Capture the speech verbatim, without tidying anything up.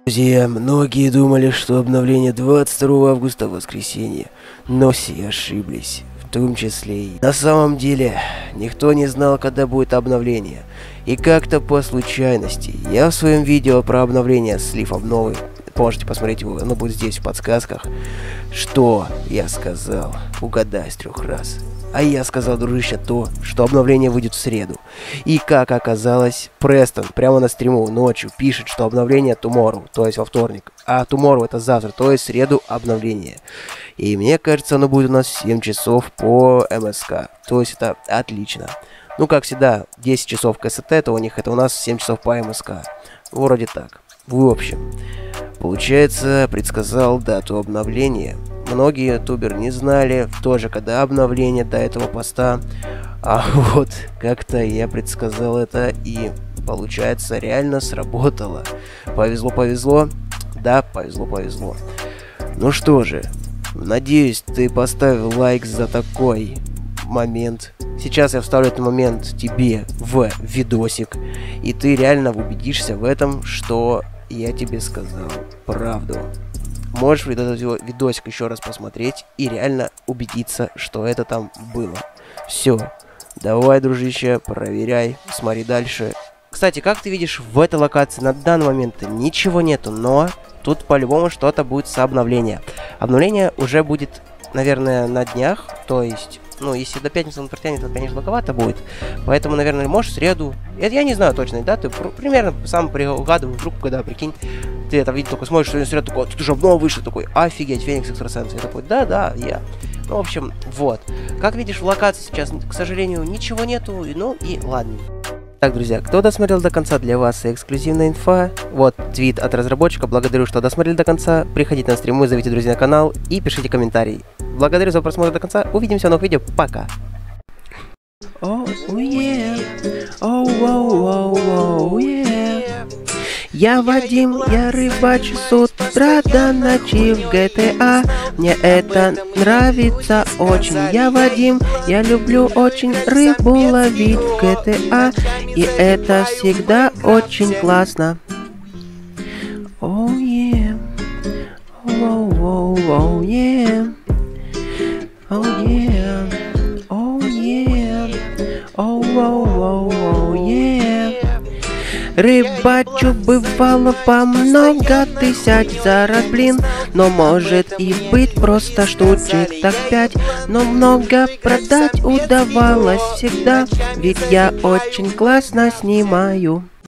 Друзья, многие думали, что обновление двадцать второго августа воскресенье, но все ошиблись, в том числе и... На самом деле, никто не знал, когда будет обновление, и как-то по случайности я в своем видео про обновление слив обновы, можете посмотреть его, оно будет здесь в подсказках, что я сказал, угадай с трех раз. А я сказал, дружище, то, что обновление выйдет в среду. И как оказалось, Престон прямо на стриму ночью пишет, что обновление tomorrow, то есть во вторник. А tomorrow это завтра, то есть в среду обновление. И мне кажется, оно будет у нас в семь часов по МСК. То есть это отлично. Ну, как всегда, десять часов КСТ, то у них это у нас семь часов по МСК. Вроде так. В общем, получается, предсказал дату обновления. Многие ютуберы не знали тоже, когда обновление до этого поста. А вот как-то я предсказал это, и получается, реально сработало. Повезло-повезло? Да, повезло-повезло. Ну что же, надеюсь, ты поставил лайк за такой момент. Сейчас я вставлю этот момент тебе в видосик, и ты реально убедишься в этом, что я тебе сказал правду. Можешь этот видосик еще раз посмотреть и реально убедиться, что это там было. Все. Давай, дружище, проверяй, смотри дальше. Кстати, как ты видишь, в этой локации на данный момент ничего нету, но тут по-любому что-то будет с обновления. Обновление уже будет, наверное, на днях, то есть... Ну, если до пятницы он протянет, то, конечно, долговато будет. Поэтому, наверное, может, в среду. Это я не знаю точной даты. Примерно сам приугадываю, вдруг, когда, прикинь, ты это видишь, только смотришь, что в среду такой, тут уже обнова вышла, такой, офигеть, Феникс Экстрасенс. Я такой, да-да, я. Ну, в общем, вот. Как видишь, в локации сейчас, к сожалению, ничего нету, ну и ладно. Так, друзья, кто досмотрел до конца, для вас эксклюзивная инфа. Вот твит от разработчика. Благодарю, что досмотрели до конца. Приходите на стримы, зовите друзей на канал и пишите комментарии. Благодарю за просмотр до конца. Увидимся в новых видео. Пока. Oh, yeah. Oh, oh, oh, oh, yeah. Я Вадим, я рыбачу с утра до ночи в джи ти эй. Мне это нравится очень. Я Вадим, я люблю очень рыбу ловить в джи ти эй. И это всегда очень классно. Oh, yeah. Oh, oh, oh, yeah. Oh, yeah. Oh, yeah. Oh, oh, oh, oh, yeah. Рыбачу бывало по много тысяч за раз, блин. Но может и быть просто штучек так пять. Но много продать удавалось всегда. Ведь я очень классно снимаю.